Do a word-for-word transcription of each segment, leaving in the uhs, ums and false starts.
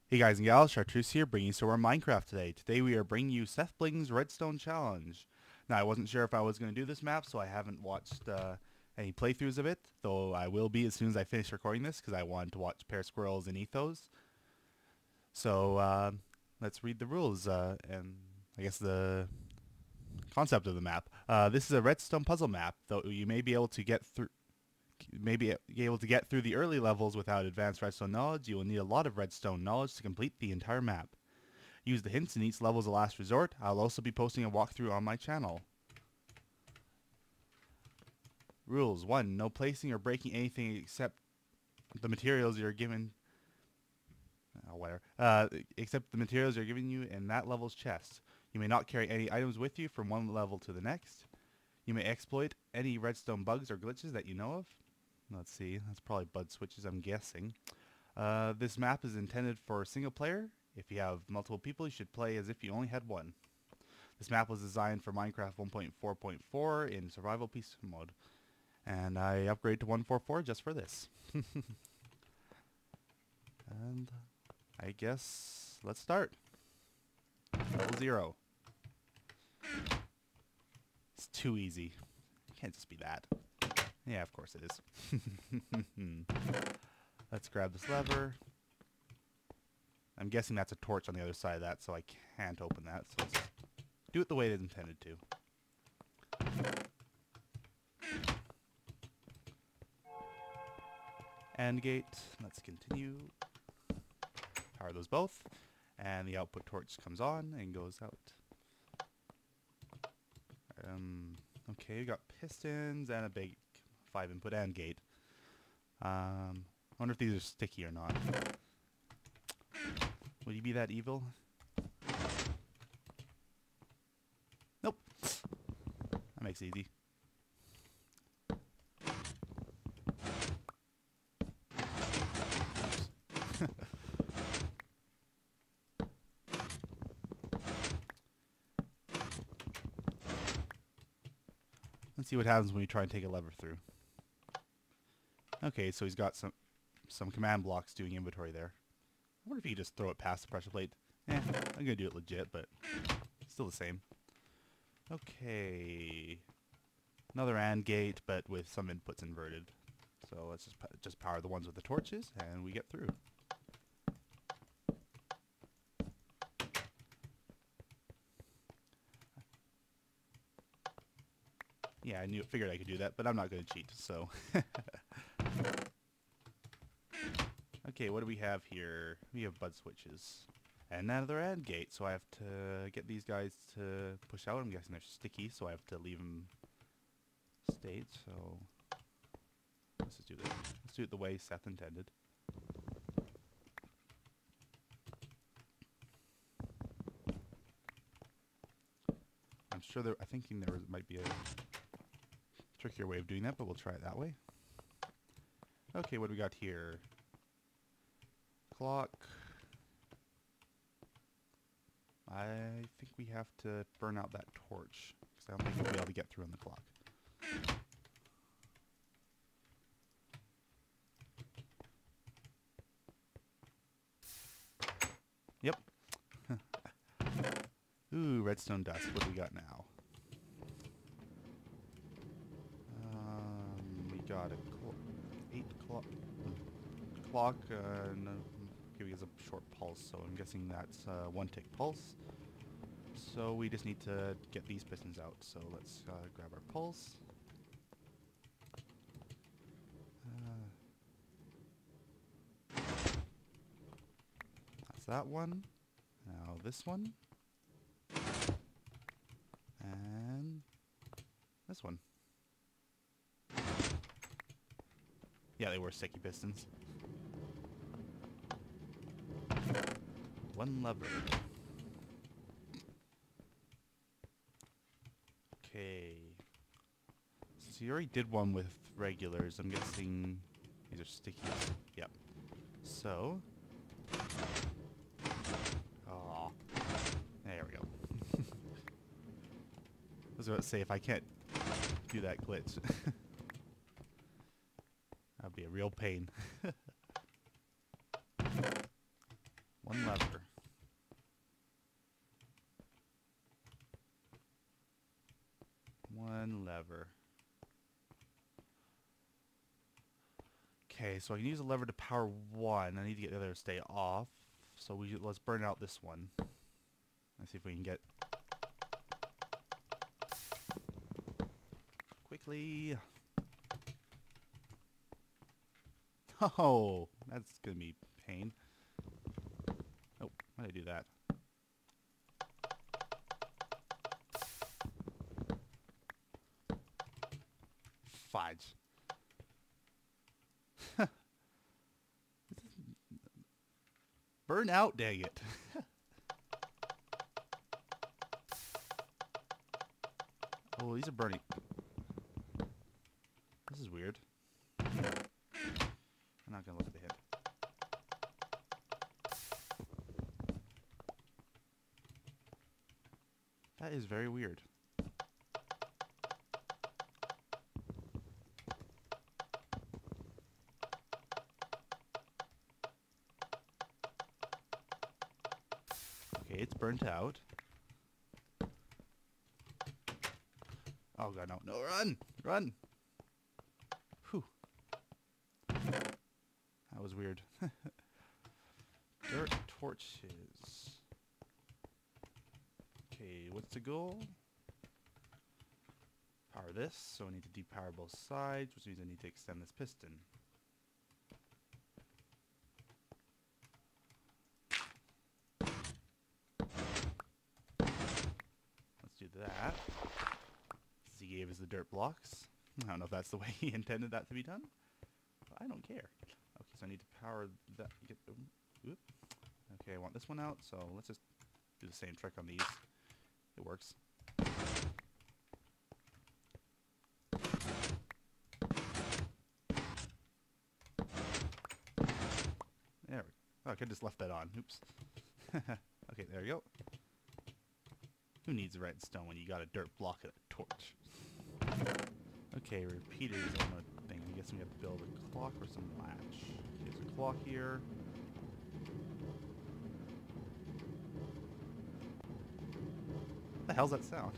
Hey guys and gals, Chartreuse here, bringing you some more Minecraft today. Today we are bringing you Sethbling's Redstone Challenge. Now I wasn't sure if I was going to do this map, so I haven't watched uh, any playthroughs of it, though I will be as soon as I finish recording this, because I wanted to watch Pearsquirrels and Ethos. So uh, let's read the rules, uh, and I guess the concept of the map. Uh, this is a redstone puzzle map, though you may be able to get through maybe be able to get through the early levels without advanced redstone knowledge. You will need a lot of redstone knowledge to complete the entire map. Use the hints in each level as a last resort. I'll also be posting a walkthrough on my channel. Rules. one. No placing or breaking anything except the materials you're given. Oh, whatever. Uh, except the materials you're giving you in that level's chest. You may not carry any items with you from one level to the next. You may exploit any redstone bugs or glitches that you know of. Let's see, that's probably bud switches, I'm guessing. Uh, this map is intended for single player. If you have multiple people, you should play as if you only had one. This map was designed for Minecraft one point four point four in survival peace mode. And I upgraded to one point four point four just for this. And I guess let's start. Level zero. It's too easy. It can't just be that. Yeah, of course it is. Let's grab this lever. I'm guessing that's a torch on the other side of that, so I can't open that. So let's do it the way it is intended to. And gate. Let's continue. Power those both. And the output torch comes on and goes out. Um, okay, we got pistons and a big five input and gate. Um, I wonder if these are sticky or not. Would you be that evil? Nope. That makes it easy. Let's see what happens when we try and take a lever through. Okay, so he's got some some command blocks doing inventory there. I wonder if you could just throw it past the pressure plate. Eh, I'm gonna do it legit, but still the same. Okay, another AND gate, but with some inputs inverted. So let's just just power the ones with the torches, and we get through. Yeah, I knew, figured I could do that, but I'm not going to cheat, so. Okay, what do we have here? We have bud switches. And another AND gate, so I have to get these guys to push out. I'm guessing they're sticky, so I have to leave them state, so. Let's just do this. Let's do it the way Seth intended. I'm sure there, I'm thinking there was, might be a trickier way of doing that, but we'll try it that way. Okay, what do we got here? Clock. I think we have to burn out that torch, because I don't think we'll be able to get through on the clock. Yep. Ooh, redstone dust. What do we got now? Got a cl eight clock clock uh, and, uh, giving us a short pulse, so I'm guessing that's uh, one tick pulse. So we just need to get these pistons out. So let's uh, grab our pulse. Uh, that's that one. Now this one. And this one. Yeah, they were sticky pistons. One lever. Okay. So you already did one with regulars. I'm guessing these are sticky. Yep. So. Oh. There we go. I was about to say, if I can't do that glitch. That'd be a real pain. One Okay, so I can use a lever to power one. I need to get the other to stay off. So we let's burn out this one. Let's see if we can get quickly. Oh, that's gonna be pain. Oh, why did I do that? Fudge. Burn out, dang it. Oh, these are burning. This is weird. I'm not gonna look at the hit. That is very weird. Okay, it's burnt out. Oh god, no. No, run! Run! Whew. That was weird. Dirt torches. Okay, what's the goal? Power this, so I need to depower both sides, which means I need to extend this piston. Let's do that. He gave us the dirt blocks. I don't know if that's the way he intended that to be done, but I don't care. Okay, so I need to power that. Get, whoop. Okay, I want this one out, so let's just do the same trick on these. It works. There we go. Oh, I could have just left that on. Oops. Okay, there we go. Who needs redstone when you got a dirt block and a torch? Okay, repeaters on the thing. I guess we have to build a clock or some latch. Okay, there's a clock here. What the hell's that sound?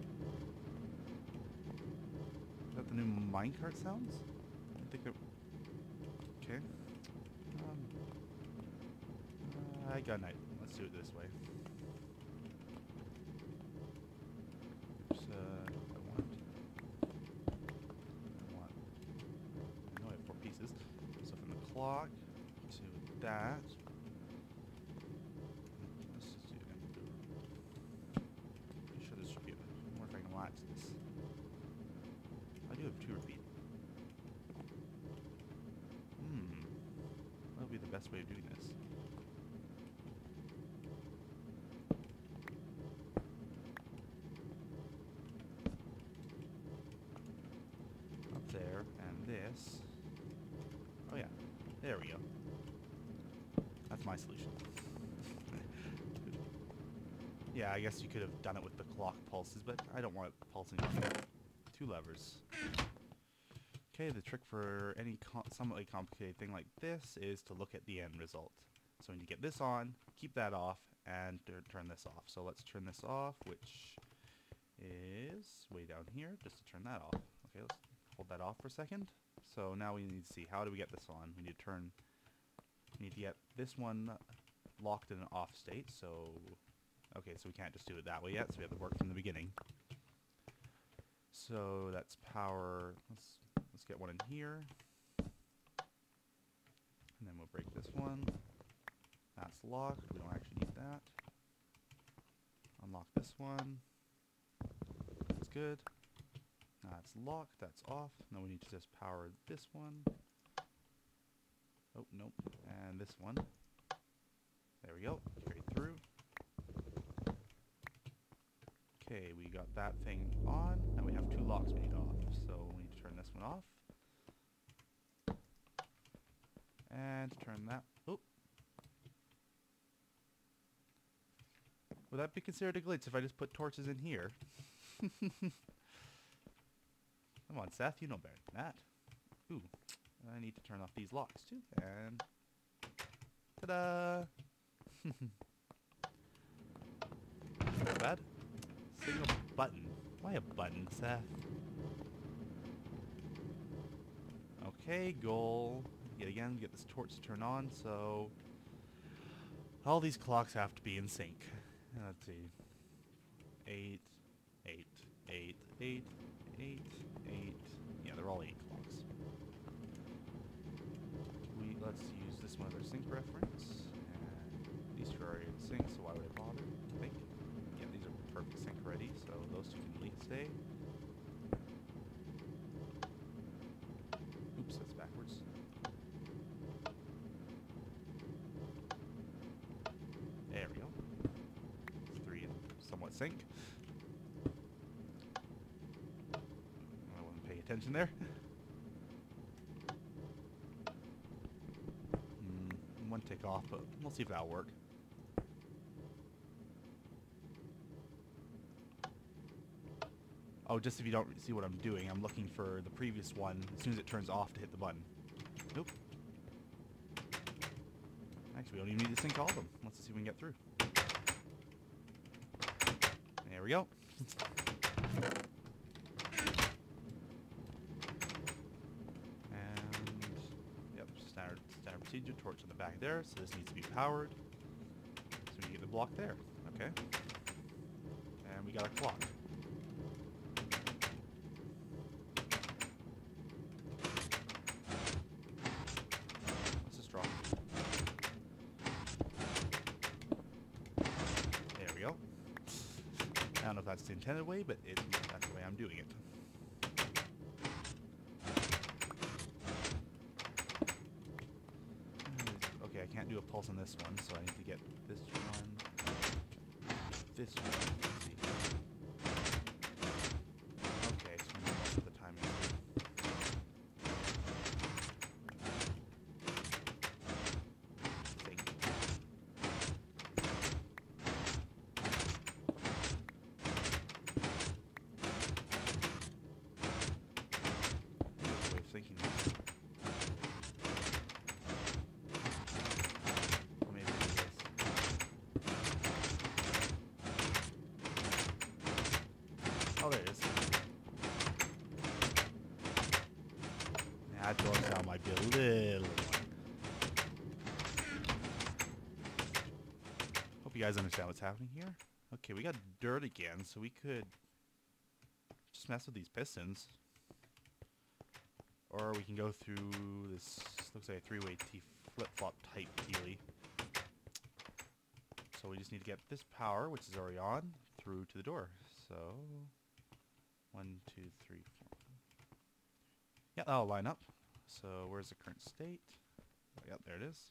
Is that the new minecart sounds? I think it... Okay. Um, uh, I got an idea. Let's do it this way. Oops, uh, I want... I want... I know I have four pieces. So from the clock to that... Let's just do it. Pretty sure this should be it. I wonder if I can latch this. I do have two repeat. Hmm. What would be the best way of doing this? Up there, and this. Oh yeah, there we go. That's my solution. Yeah, I guess you could have done it with the clock pulses, but I don't want it pulsing on two levers. Okay, the trick for any com somewhat complicated thing like this is to look at the end result. So we need to get this on, keep that off, and turn this off. So let's turn this off, which is way down here, just to turn that off. Okay, let's hold that off for a second. So now we need to see, how do we get this on? We need to turn, we need to get this one locked in an off state, so... Okay, so we can't just do it that way yet, so we have to work from the beginning. So that's power, let's, let's get one in here. And then we'll break this one. That's locked, we don't actually need that. Unlock this one. That's good. That's locked, that's off. Now we need to just power this one. Oh, nope. And this one. There we go, carry through. Okay, we got that thing on. Now we have two locks we need off. So we need to turn this one off. And turn that... Oh! Would that be considered a glitch if I just put torches in here? Come on, Seth, you know better than that. Ooh, I need to turn off these locks too. And... ta-da! Not bad. Single button. Why a button, Seth? Okay, goal. yet again, get this torch to turn on, so all these clocks have to be in sync. Let's see. Eight, eight, eight, eight, eight, eight. Yeah, they're all eight clocks. We let's use this one as our sync reference. And these two are already in sync, so why would I bother? I think. Yeah, these are perfect sync ready, so those two can lead stay. Oops, that's backwards. There we go. Three in somewhat sync. I wasn't paying attention there. mm, one tick off, but we'll see if that'll work. Oh, just if you don't see what I'm doing, I'm looking for the previous one as soon as it turns off to hit the button. Nope. Actually, we don't even need to sync all of them. Let's see if we can get through. There we go. And, yep, standard, standard procedure, torch in the back there, so this needs to be powered. So we get the block there. Okay. And we got a clock. I don't know if that's the intended way, but it, that's the way I'm doing it. Okay, I can't do a pulse on this one, so I need to get this one, this one. Let's see. Okay, so I'm going to put the timing. Thinking maybe this. Oh, there it is. That door sound might be a little one. Hope you guys understand what's happening here. Okay, we got dirt again, so we could just mess with these pistons. Or we can go through this, looks like a three-way T flip-flop type dealy. So we just need to get this power, which is already on, through to the door. So, one, two, three, four. Yeah, that'll line up. So where's the current state? Oh, yep, there it is.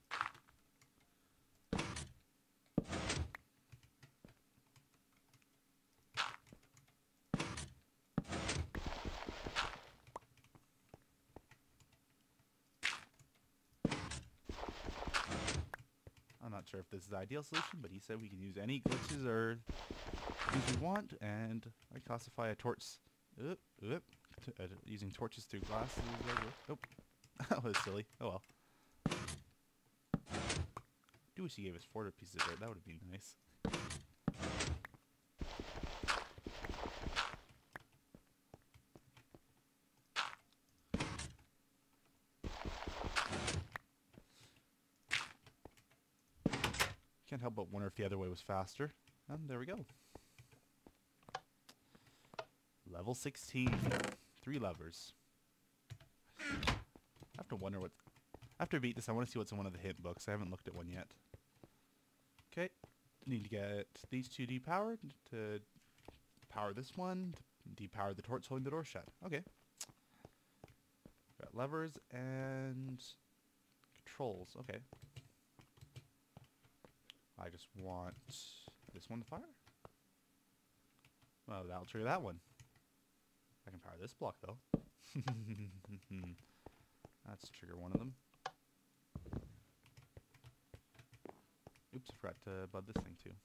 I'm not sure if this is the ideal solution, but he said we can use any glitches or things we want, and I classify a torch uh, uh, t uh, using torches through glasses. Oh, that was silly. Oh well. Do wish he gave us four pieces of dirt. That would have been nice. Can't help but wonder if the other way was faster. And there we go. Level sixteen. Three levers. I have to wonder what... After I beat this, I want to see what's in one of the hint books. I haven't looked at one yet. Okay. Need to get these two depowered to power this one. To depower the torch holding the door shut. Okay. Got levers and controls. Okay. I just want this one to fire. Well, that'll trigger that one. I can power this block, though. That's trigger one of them. Oops, I forgot to bud this thing, too.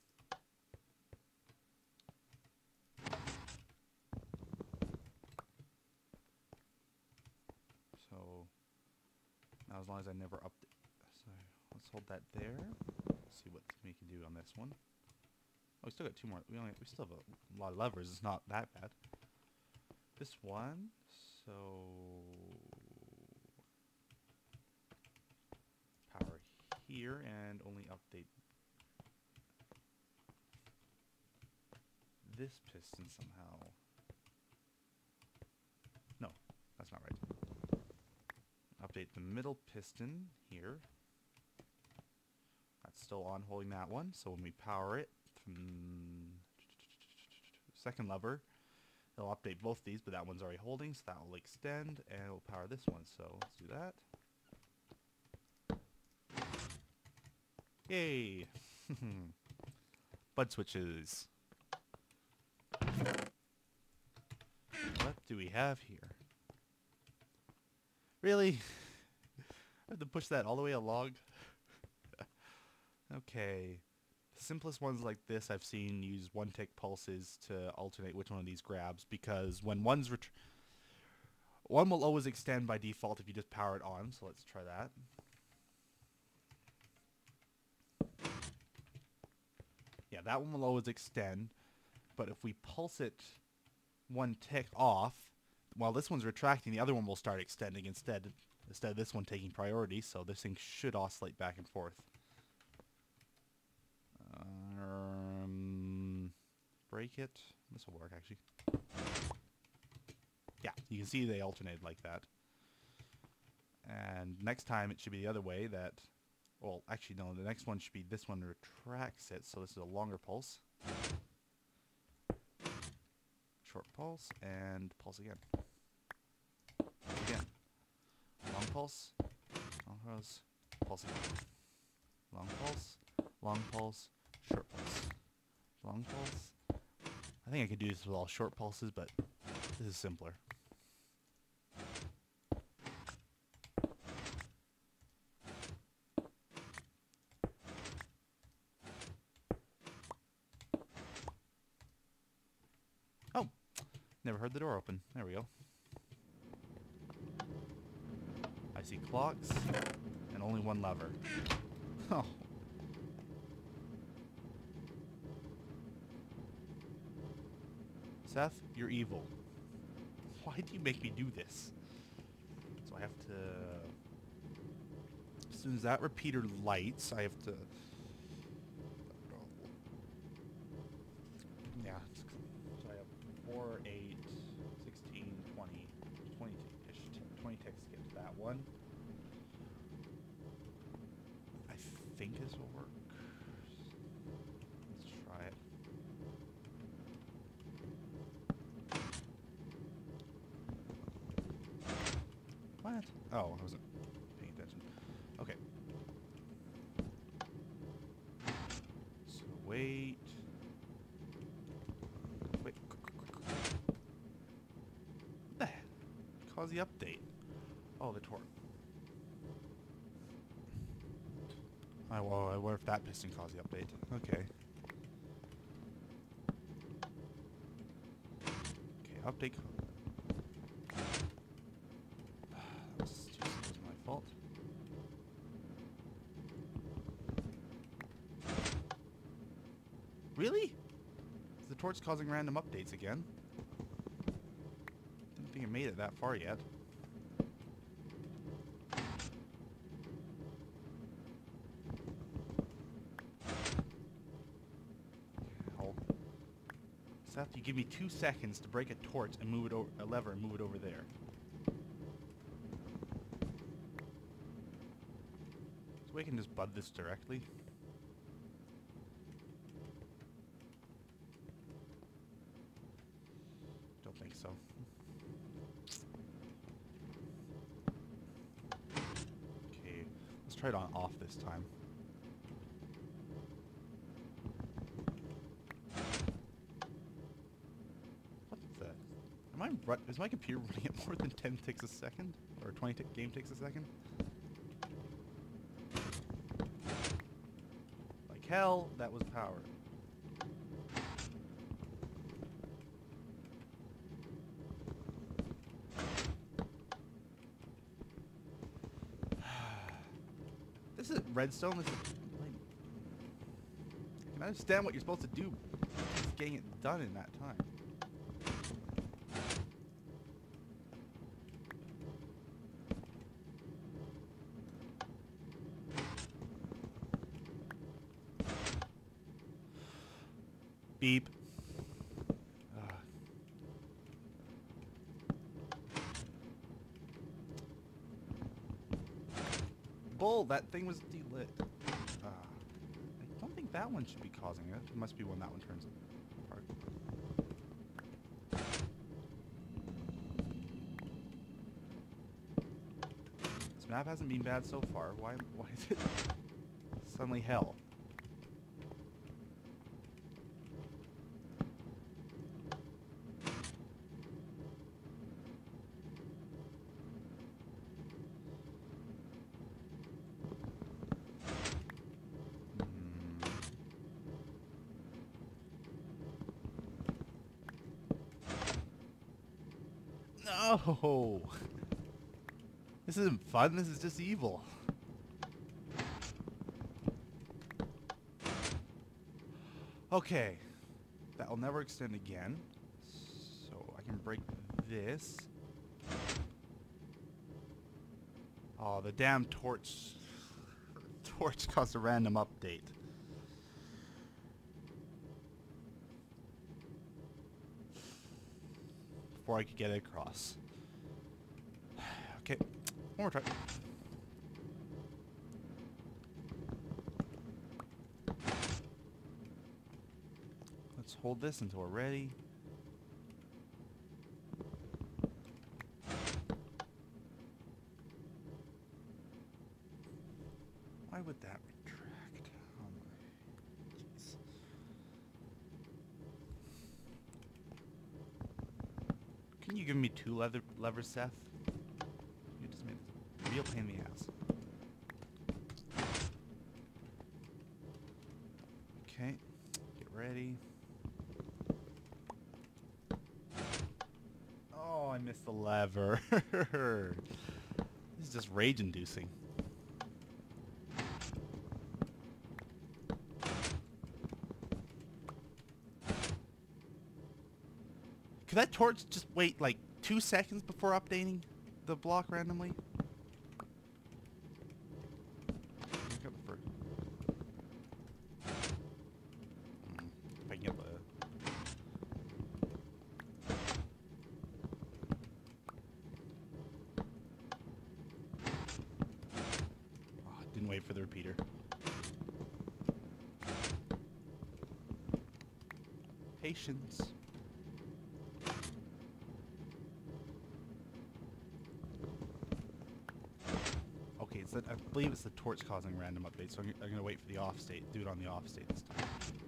So, now as long as I never up... So, let's hold that there. See what we can do on this one. Oh, we still got two more. We only we still have a lot of levers. It's not that bad. This one. So here and only update this piston somehow. No, that's not right. Update the middle piston here. That's still on holding that one, so when we power it from second lever, it'll update both these, but that one's already holding, so that will extend, and it will power this one. So let's do that. Yay! Bud switches. What do we have here? Really? I have to push that all the way along? Okay. The simplest ones like this I've seen use one tick pulses to alternate which one of these grabs, because when one's ret one will always extend by default if you just power it on, so let's try that. Yeah, that one will always extend, but if we pulse it one tick off, while this one's retracting, the other one will start extending instead, instead of this one taking priority, so this thing should oscillate back and forth. Um, break it. This will work, actually. Yeah, you can see they alternate like that. And next time it should be the other way, that... Well, actually, no, the next one should be this one retracts it, so this is a longer pulse. Short pulse, and pulse again. Again. Long pulse, long pulse, pulse again. Long pulse, long pulse, short pulse. Long pulse. I think I could do this with all short pulses, but this is simpler. Oh, never heard the door open. There we go. I see clocks and only one lever. Oh. Seth, you're evil. Why do you make me do this? So I have to... As soon as that repeater lights, I have to... Yeah. So I have four, eight, sixteen, twenty, twenty-ish, twenty ticks to get to that one. I think this will work. Let's try it. What? Oh, I wasn't paying attention. Okay. So wait. Wait. What the heck? Cause the update. Oh, the torque. I, well, I wonder if that piston caused the update. Okay. Okay, update. That was just that was my fault. Really? Is the torch causing random updates again? Didn't think it made it that far yet. Seth, you give me two seconds to break a torch and move it over a lever and move it over there. So we can just bud this directly. Don't think so. Okay, let's try it on off this time. Am I run is my computer running at more than ten ticks a second? Or twenty tick game ticks a second? Like hell, that was power. This is Redstone. This is, like, I can understand what you're supposed to do. Just getting it done in that time. Beep. Uh. Bull, that thing was delit. Uh, I don't think that one should be causing it. It must be when that one turns apart. This map hasn't been bad so far. Why, why is it suddenly hell? No! This isn't fun, this is just evil. Okay. That will never extend again. So I can break this. Oh, the damn torch. Torch caused a random update. Before I could get it across. Okay, one more try. Let's hold this until we're ready. Why would that retract? Oh my, jeez. Can you give me two leather levers, Seth? You just made this a real pain in the ass. Okay, get ready. Oh, I missed the lever. This is just rage-inducing. Could that torch just wait like two seconds before updating the block randomly? Pick up the first. Mm, if I can get the. Oh, didn't wait for the repeater. Patience. It's that, I believe it's the torch causing random updates, so I'm, I'm going to wait for the off state. Do it on the off state this time.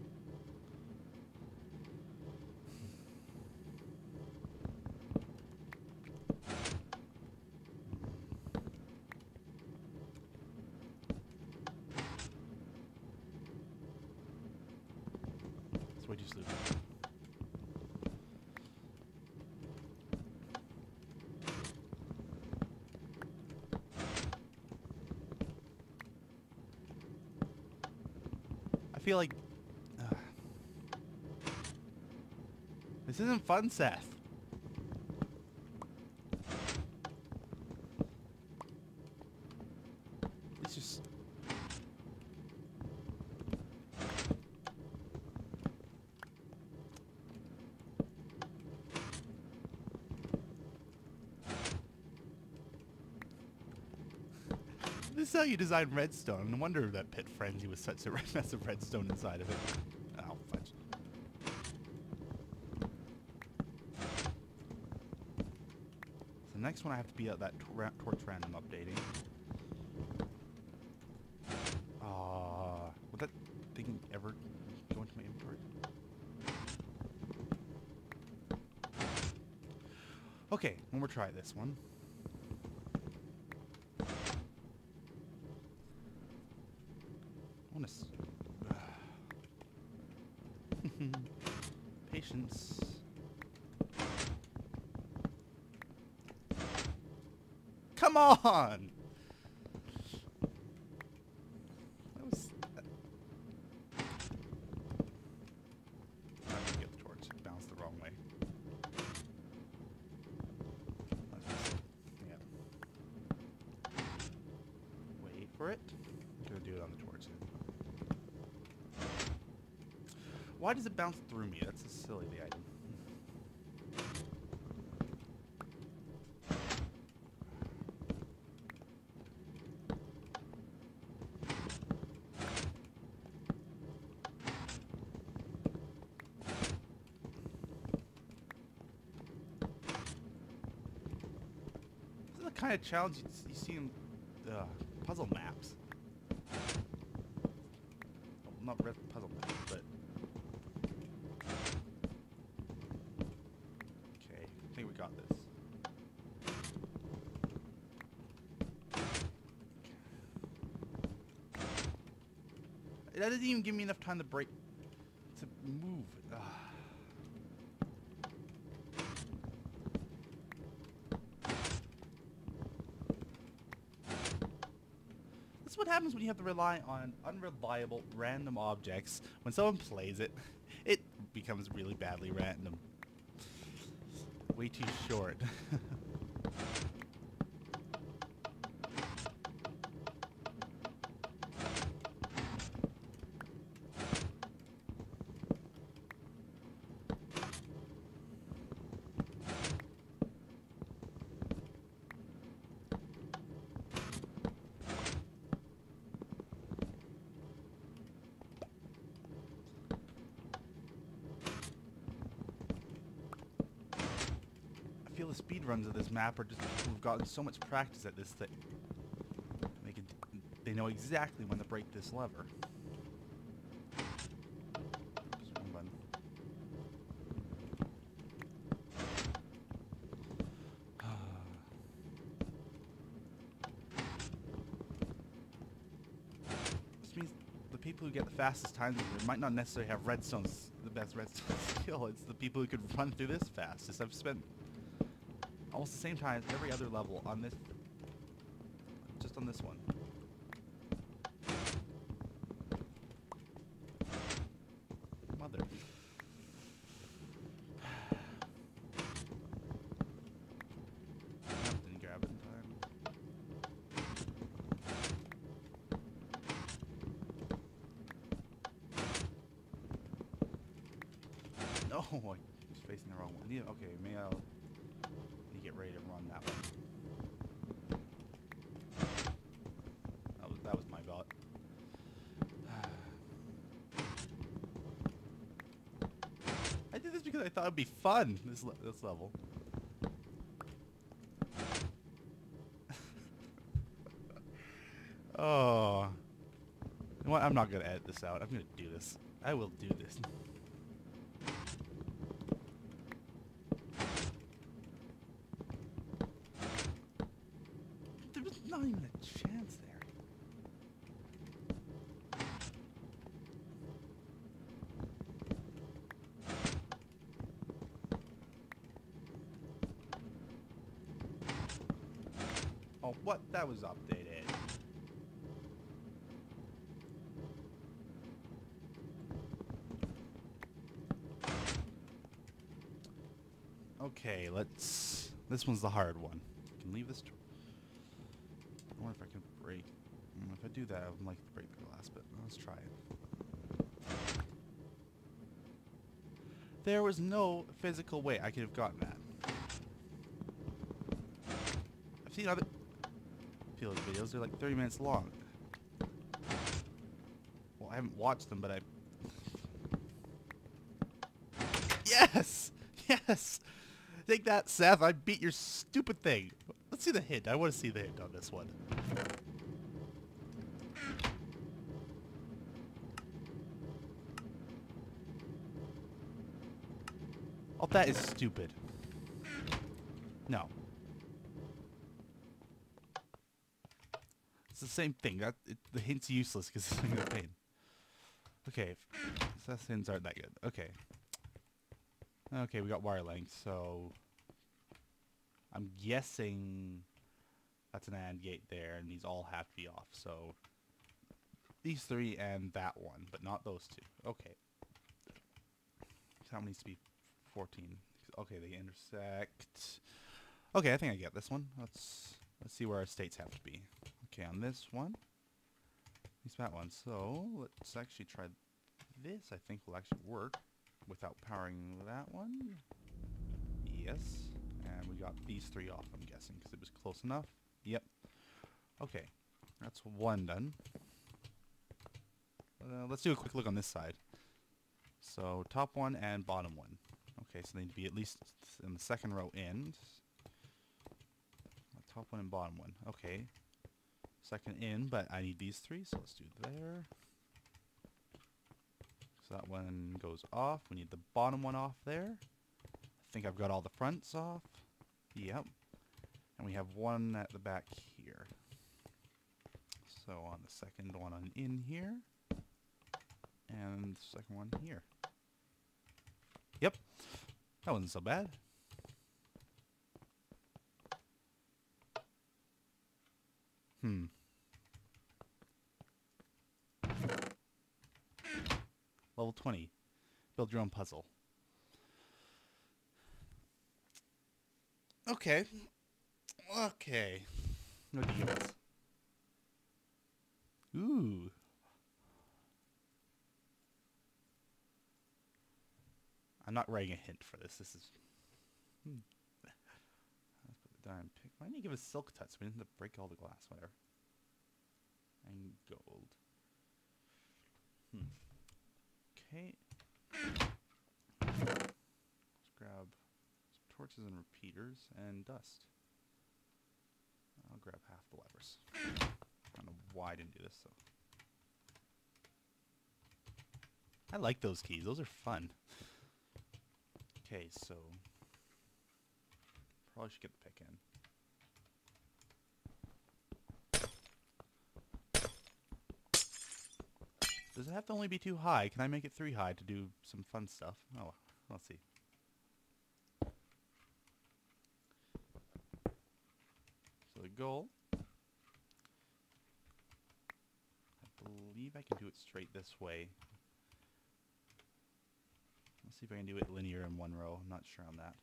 It's way too slow. I feel like uh, this isn't fun, Seth. It's just this is how you design Redstone. No wonder that Pit Frenzy was such a mess of redstone inside of it. Oh, fudge. So the next one I have to be at that tor torch random updating. Uh, would that thing ever go into my inventory? Okay, one more try this one. Uh, patience. Come on! That was. Uh, I'm gonna get the torch. It bounced the wrong way. Yeah. Wait for it. I'm gonna do it on the torch. Why does it bounce through me? That's a silly the item. This is the kind of challenge you, you see in uh, puzzle maps. Well, not red puzzle maps, but... Okay, I think we got this. That doesn't even give me enough time to break, to move. Ugh. This is what happens when you have to rely on unreliable random objects. When someone plays it, it becomes really badly random. Way too short. I feel the speed runs of this map are just people who've gotten so much practice at this thing. They can, they know exactly when to break this lever. Just one button. This means the people who get the fastest times might not necessarily have redstone's the best redstone skill. It's the people who could run through this fastest. I've spent almost the same time as every other level on this, just on this one. Mother. Didn't grab it in time. No, I was facing the wrong one. Yeah, okay, maybe I'll get ready to run that one. That was, that was my bot. I did this because I thought it'd be fun, this, le this level. Oh. You know what? I'm not going to edit this out. I'm going to do this. I will do this. Not even a chance there. Oh, what? That was updated. Okay, let's... This one's the hard one. You can leave this... I wonder if I can break. Mm, if I do that, I would like to break the glass, but let's try it. There was no physical way I could have gotten that. I've seen other field videos. They're like thirty minutes long. Well, I haven't watched them, but I... Yes! Yes! Take that, Seth. I beat your stupid thing. Let's see the hint. I want to see the hint on this one. Oh, that is stupid. No. It's the same thing. That it, the hint's useless because it's a pain. Okay. Seth's hints aren't that good. Okay. Okay, we got wire length, so... I'm guessing that's an AND gate there, and these all have to be off, so... These three and that one, but not those two. Okay. That one needs to be fourteen. Okay, they intersect. Okay, I think I get this one. Let's let's see where our states have to be. Okay, on this one. These that one. So let's actually try this, I think, will actually work without powering that one. Yes. And we got these three off, I'm guessing, because it was close enough. Yep. Okay. That's one done. Uh, let's do a quick look on this side. So, top one and bottom one. Okay, so they need to be at least in the second row in. Top one and bottom one. Okay. Second in, but I need these three, so let's do there. So that one goes off. We need the bottom one off there. I think I've got all the fronts off. Yep. And we have one at the back here. So on the second one on in here. And the second one here. Yep. That wasn't so bad. Hmm. Level twenty. Build your own puzzle. Okay. Okay. No deals. Ooh. I'm not writing a hint for this. This is... Hmm. Let's put the diamond pick. Why didn't you give us silk touch? We didn't have to break all the glass. Whatever. And gold. Hmm. Okay. Let's grab some torches and repeaters and dust. I'll grab half the levers. I don't know why I didn't do this, though. I like those keys. Those are fun. Okay, so... Probably should get the pick in. Does it have to only be two high? Can I make it three high to do some fun stuff? Oh, let's see. So the goal... I believe I can do it straight this way. Let's see if I can do it linear in one row. I'm not sure on that.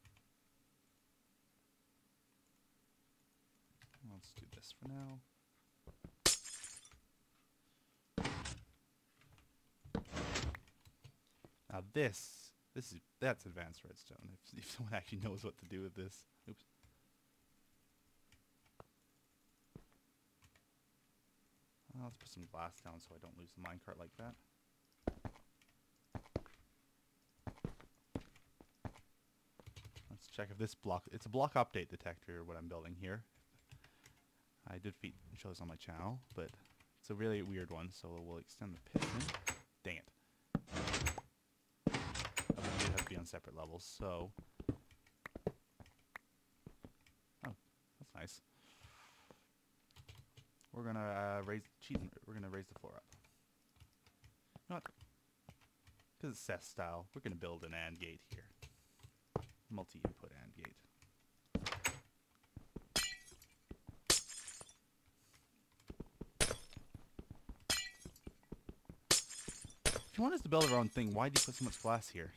Let's do this for now. Now this, this is, that's advanced redstone. If, if someone actually knows what to do with this. Oops. Uh, let's put some glass down so I don't lose the minecart like that. Let's check if this block, it's a block update detector, what I'm building here. I did feed, show this on my channel, but it's a really weird one, so we'll extend the piston. Dang it. Oh, they have to be on separate levels, so... Oh, that's nice. We're gonna uh, raise cheese. We're gonna raise the floor up. You know what? Because it's Seth style, we're gonna build an AND gate here. Multi-input AND gate. If you want us to build our own thing, why do you put so much glass here?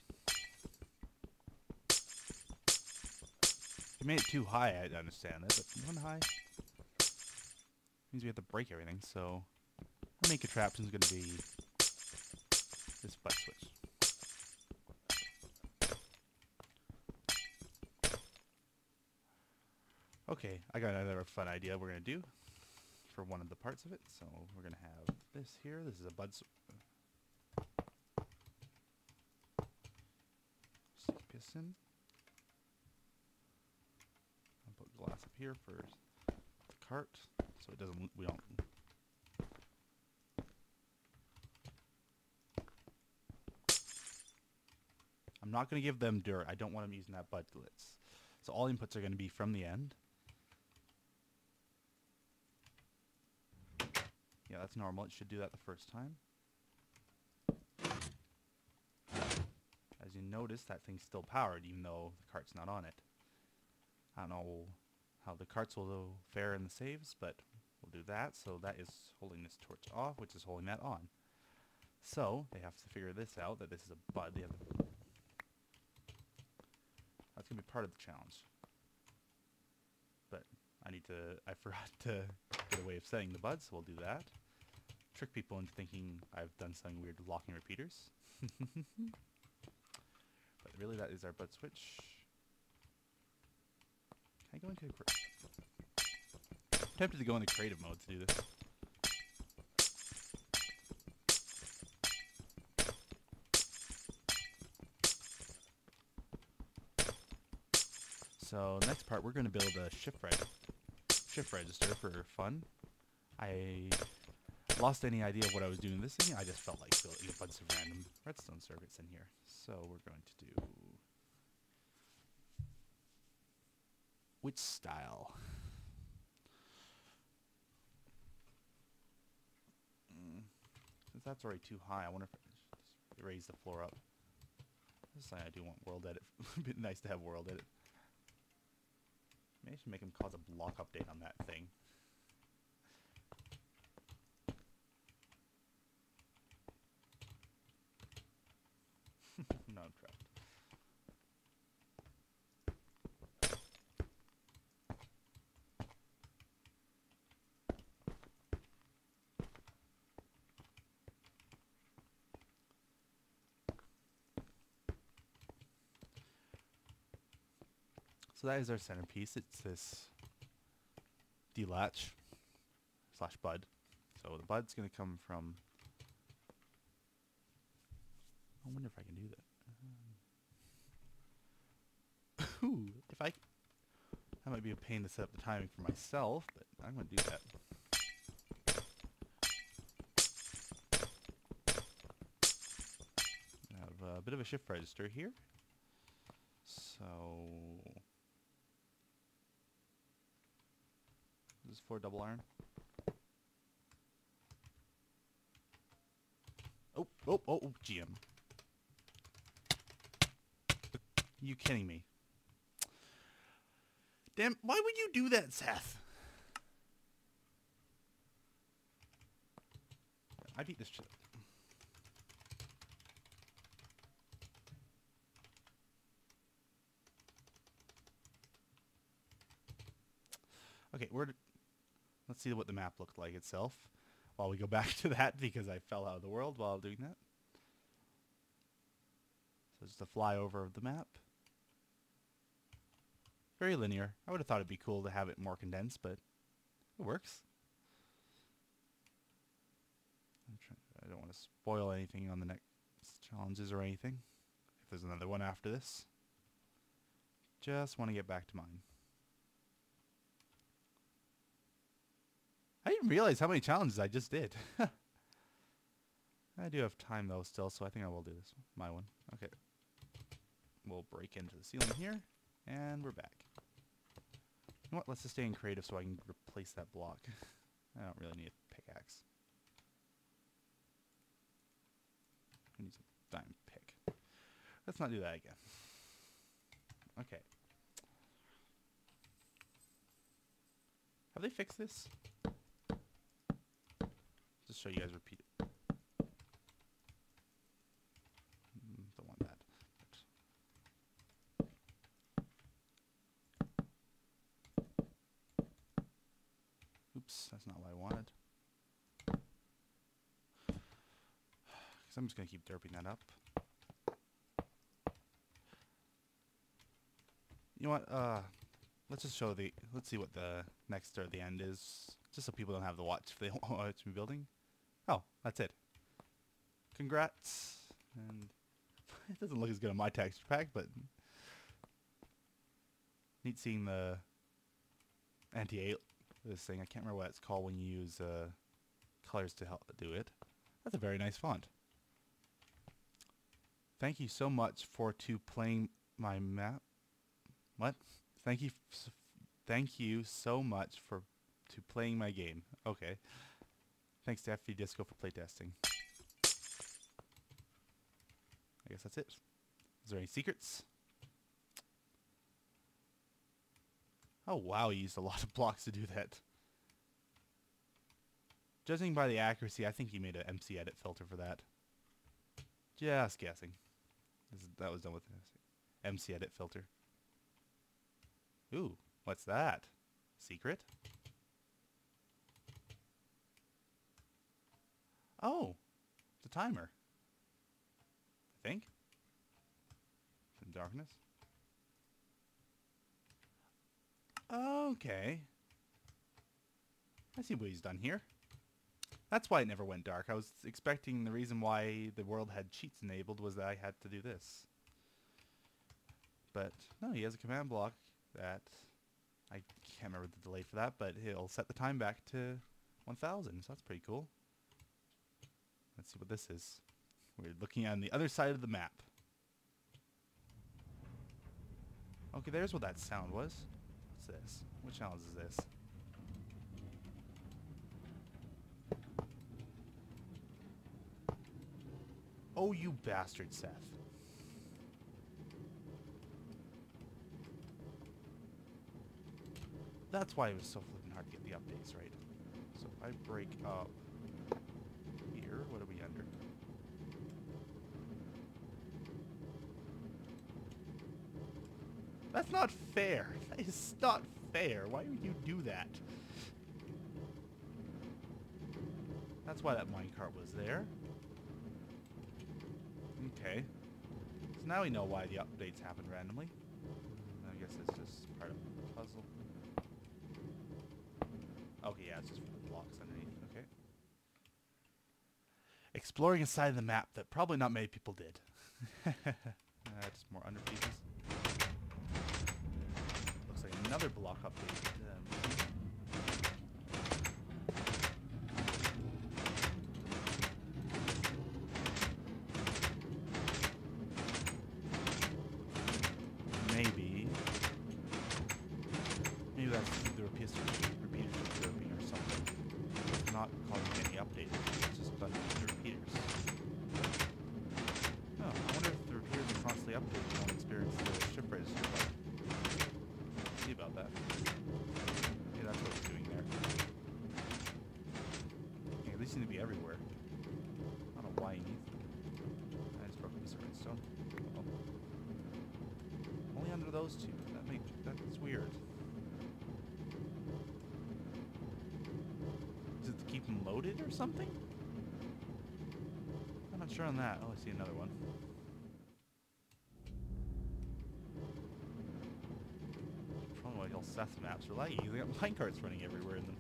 If you made it too high, I'd understand that, but one high means we have to break everything, so our main contraption is going to be this butt switch. Okay, I got another fun idea we're going to do for one of the parts of it. So we're going to have this here. This is a bud switch. Stick piston. I'll put glass up here for the cart, so it doesn't. We don't. I'm not going to give them dirt. I don't want them using that bud glitz. So all inputs are going to be from the end. Yeah, that's normal. It should do that the first time. As you notice, that thing's still powered, even though the cart's not on it. I don't know how the carts will fare in the saves, but we'll do that. So that is holding this torch off, which is holding that on. So they have to figure this out, that this is a bud. They have to That's going to be part of the challenge. But I need to, I forgot to get a way of setting the buds, so we'll do that. trick people into thinking I've done something weird with locking repeaters. But really, that is our bud switch. Can I go into... I'm tempted to go into creative mode to do this. So next part, we're going to build a shift reg shift register for fun. I lost any idea of what I was doing this thing. I just felt like building a bunch of random redstone circuits in here. So we're going to do... Which style? Mm. Since that's already too high, I wonder if I should just raise the floor up. This time I do want world edit. It'd be nice to have world edit. Maybe I should make him cause a block update on that thing. No, I'm trapped. So that is our centerpiece. It's this D-latch slash bud. So the bud's going to come from... I wonder if I can do that. Um, Ooh, if I... That might be a pain to set up the timing for myself, but I'm going to do that. I have a bit of a shift register here. So... This is for double iron. Oh, oh, oh, oh, G M. You kidding me? Damn, why would you do that, Seth? I beat this shit. Okay, we're... Let's see what the map looked like itself while we go back to that, because I fell out of the world while doing that. So just a flyover of the map. Very linear. I would have thought it'd be cool to have it more condensed, but it works. I'm trying, I don't want to spoil anything on the next challenges or anything. If there's another one after this. Just want to get back to mine. I didn't realize how many challenges I just did. I do have time though still, so I think I will do this. My one. Okay. We'll break into the ceiling here, and we're back. You know what? Let's just stay in creative so I can replace that block. I don't really need a pickaxe. I need some diamond pick. Let's not do that again. Okay. Have they fixed this? Just show you guys repeat it. Mm, don't want that. Oops, that's not what I wanted. Because I'm just going to keep derping that up. You know what? Uh, let's just show the... Let's see what the next or the end is. Just so people don't have to watch if they don't watch me building. Oh, that's it. Congrats. And it doesn't look as good on my texture pack, but neat seeing the anti-aliasing this thing. I can't remember what it's called when you use uh, colors to help do it. That's a very nice font. Thank you so much for to playing my map. What? Thank you. F thank you so much for to playing my game. Okay. Thanks to F V Disco for playtesting. I guess that's it. Is there any secrets? Oh wow, he used a lot of blocks to do that. Judging by the accuracy, I think he made an M C edit filter for that. Just guessing. This is, that was done with the M C edit filter. Ooh, what's that? Secret? Oh, it's a timer. I think. In darkness. Okay. I see what he's done here. That's why it never went dark. I was expecting the reason why the world had cheats enabled was that I had to do this. But no, he has a command block that I can't remember the delay for that, but he'll set the time back to one thousand, so that's pretty cool. Let's see what this is. We're looking on the other side of the map. Okay, there's what that sound was. What's this? What challenge is this? Oh, you bastard, Seth. That's why it was so flippin' hard to get the updates right. So if I break up here, what are we under? That's not fair. That is not fair. Why would you do that? That's why that minecart was there. Okay. So now we know why the updates happen randomly. I guess it's just part of the puzzle. Okay, yeah, it's just for the blocks underneath. Okay. Exploring a side of the map that probably not many people did. uh, just more under pieces. Looks like another block update. Um, maybe. Maybe that's the repeaters grouping or something. It's not causing any updates. It's just done with the repeaters. Oh, I wonder if the repeaters are constantly updated. You won't experience the ship register. See about that. Yeah, that's what it's doing there. Yeah, at least seem to be everywhere. I don't know why you need them. I just broke a piece of redstone. Uh oh. Only under those two. That makes that's weird. Is it to keep them loaded or something? I'm not sure on that. Oh, I see another one. Probably why all Seth maps are laggy. They got minecarts running everywhere in them.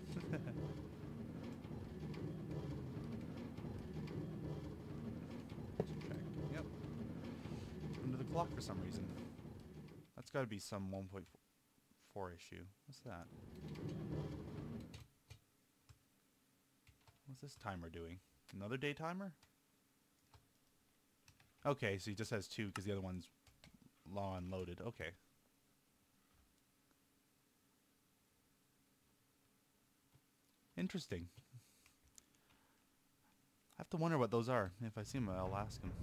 Check. Yep. Under the clock for some reason. That's got to be some one point four issue. What's that? What's this timer doing? Another day timer? Okay, so he just has two because the other one's long unloaded. Okay. Interesting. I have to wonder what those are. If I see them, I'll ask him.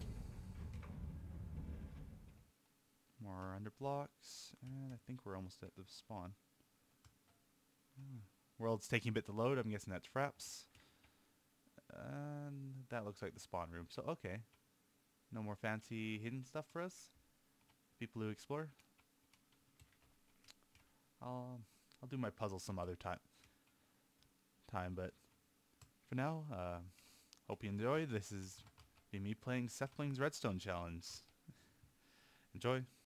More under blocks, and I think we're almost at the spawn. Hmm. World's taking a bit to load. I'm guessing that's fraps. And that looks like the spawn room. So, okay. No more fancy hidden stuff for us? People who explore? I'll, I'll do my puzzle some other time. Time, but for now, uh, hope you enjoy. This is me playing Sethbling's Redstone Challenge. Enjoy.